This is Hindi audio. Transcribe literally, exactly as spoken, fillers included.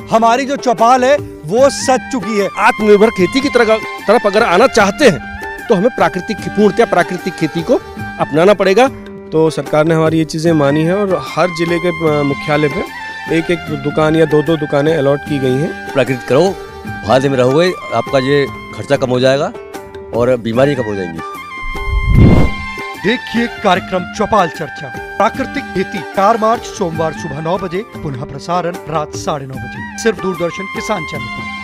हमारी जो चौपाल है वो सज चुकी है। आत्मनिर्भर खेती की तरफ तरफ अगर आना चाहते हैं तो हमें प्राकृतिक पूर्णतः प्राकृतिक खेती को अपनाना पड़ेगा। तो सरकार ने हमारी ये चीज़ें मानी है और हर जिले के मुख्यालय पे एक एक दुकान या दो दो दुकानें अलॉट की गई हैं। प्राकृतिक करो, फायदे में रहोगे, आपका ये खर्चा कम हो जाएगा और बीमारी कम हो जाएंगी। देखिए कार्यक्रम चौपाल चर्चा, प्राकृतिक खेती चार मार्च सोमवार सुबह नौ बजे, पुनः प्रसारण रात साढ़े नौ बजे, सिर्फ दूरदर्शन किसान चैनल पर।